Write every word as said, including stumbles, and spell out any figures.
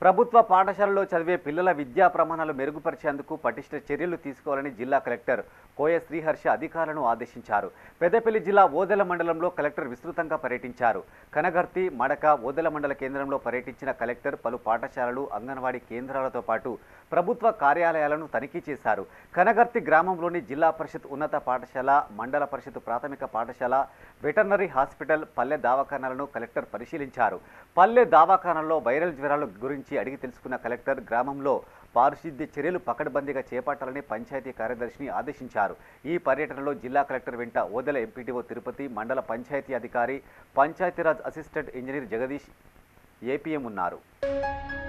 ప్రభుత్వ పాఠశాలలో చదివే పిల్లల విద్యా ప్రమాణాలు మెరుగుపరిచేందుకు పటిష్ట చర్యలు తీసుకోవాలని జిల్లా కలెక్టర్ కోయ శ్రీహర్ష అధికారులను ఆదేశించారు. పెద్దపల్లి జిల్లా ఓదెల మండలంలో కలెక్టర్ విస్తృతంగా పర్యటించారు. కనగర్తి, మడక, ఓదెల మండల కేంద్రంలో పర్యటించిన కలెక్టర్ పలు పాఠశాలలు, అంగన్వాడీ కేంద్రాలతో పాటు ప్రభుత్వ కార్యాలయాలను తనిఖీ చేశారు. కనగర్తి గ్రామంలోని జిల్లా పరిషత్ ఉన్నత పాఠశాల, మండల పరిషత్ ప్రాథమిక పాఠశాల, వెటర్నరీ హాస్పిటల్, పల్లె దవాఖానాలను కలెక్టర్ పరిశీలించారు. పల్లె దవాఖానాల్లో వైరల్ జ్వరాల గురించి అడిగి తెలుసుకున్న కలెక్టర్ గ్రామంలో పారిశుద్ధ్య చర్యలు పకడ్బందీగా చేపట్టాలని పంచాయతీ కార్యదర్శిని ఆదేశించారు. ఈ పర్యటనలో జిల్లా కలెక్టర్ వెంట ఓదెల ఎంపీడీఓ తిరుపతి, మండల పంచాయతీ అధికారి, Panchayati Raj assistant engineer Jagadish, APM ఉన్నారు.